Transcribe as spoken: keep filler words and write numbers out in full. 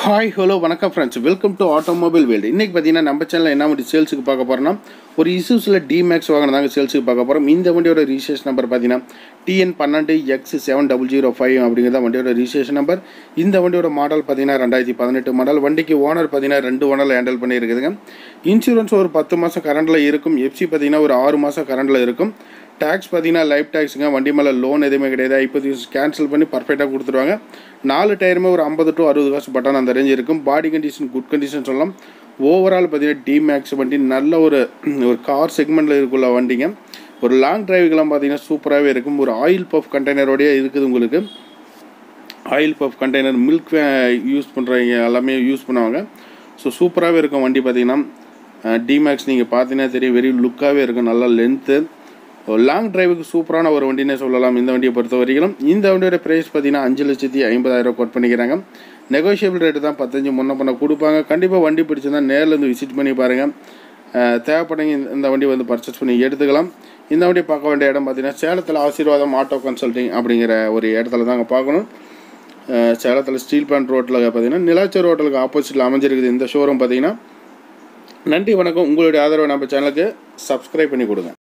Hi hello வணக்கம் friends, welcome to automobile world. இன்றைக்கி பார்த்தீங்கன்னா நம்ம சேனலில் என்ன வண்டி சேல்ஸுக்கு பார்க்க போகிறோம்னா ஒரு இசூஸில் டிமேக்ஸ் வாங்கினா தாங்க சேல்ஸுக்கு பார்க்க போகிறோம். இந்த வண்டியோட ரிஜிஸ்ட்ரேஷன் நம்பர் பார்த்தீங்கன்னா டிஎன் பன்னெண்டு X seven double zero five அப்படிங்கிறத வண்டியோட ரிஜிஸ்ட்ரேஷன் நம்பர். இந்த வண்டியோட மாடல் பார்த்தீங்கன்னா ரெண்டாயிரத்தி பதினெட்டு மாடல். வண்டிக்கு ஓனர் பார்த்தீங்கன்னா ரெண்டு ஓனரில் ஹேண்டில் பண்ணியிருக்குதுங்க. இன்சூரன்ஸ் ஒரு பத்து மாதம் கரண்டில் இருக்கும். எஃப்சி பார்த்தீங்கன்னா ஒரு ஆறு மாதம் கரண்டில் இருக்கும். டேக்ஸ் பார்த்தீங்கன்னா லைஃப் டேக்ஸுங்க. வண்டி மேலே லோன் எதுவுமே கிடையாது. ஐப்பத்தி கேன்சல் பண்ணி பர்ஃபெக்டாக கொடுத்துருவாங்க. நாலு டயருமே ஒரு ஐம்பது டு அறுபது காசு பட்டன் அந்த ரேஞ்ச் இருக்கும். பாடி கண்டிஷன் குட் கண்டிஷன் சொல்லலாம். ஓவரால் பார்த்தீங்கன்னா டிமேக்ஸ் வண்டி நல்ல ஒரு ஒரு கார் செக்மெண்ட்டில் இருக்குள்ள வண்டிங்க. ஒரு லாங் டிரைவுக்கெல்லாம் பார்த்தீங்கன்னா சூப்பராகவே இருக்கும். ஒரு ஆயில் பஃப் கண்டெய்னரோடய இருக்குது உங்களுக்கு. Oil puff container milk use பண்ணுறவங்க எல்லாமே யூஸ் பண்ணுவாங்க. ஸோ சூப்பராகவே இருக்கும் வண்டி. பார்த்தீங்கன்னா டிமேக்ஸ் நீங்கள் பார்த்தீங்கன்னா தெரியும், வெரி லுக்காகவே இருக்கும். நல்லா லென்த்து, லாங் டிரைவுக்கு சூப்பரான ஒரு வண்டினே சொல்லலாம் இந்த வண்டியை பொறுத்த வரைக்கும். இந்த வண்டியோட ப்ரைஸ் பார்த்தீங்கன்னா அஞ்சு லட்சத்தி ஐம்பதாயிரம் கோட் பண்ணிக்கிறாங்க. நெகோஷியபிள் ரேட்டு தான் பத்தஞ்சு முன்ன பண்ண கொடுப்பாங்க. கண்டிப்பாக வண்டி பிடிச்சிருந்தா நேரில் வந்து விசிட் பண்ணி பாருங்கள். தேவைப்படுங்க இந்த வண்டி வந்து பர்ச்சேஸ் பண்ணி எடுத்துக்கலாம். இந்த வண்டியை பார்க்க வேண்டிய இடம் பார்த்தீங்கன்னா சேலத்தில் ஆசீர்வாதம் ஆட்டோ கன்சல்டிங் அப்படிங்கிற ஒரு இடத்துல தாங்க பார்க்கணும். சேலத்தில் ஸ்டீல் பிளான்ட் ரோட்டில் பார்த்தீங்கன்னா நிலாச்சர் ஹோட்டலுக்கு ஆப்போசிட்டில் அமைஞ்சிருக்குது இந்த ஷோரூம் பார்த்தீங்கன்னா. நன்றி, வணக்கம். உங்களுடைய ஆதரவை நம்ம சேனலுக்கு சப்ஸ்கிரைப் பண்ணி கொடுங்க.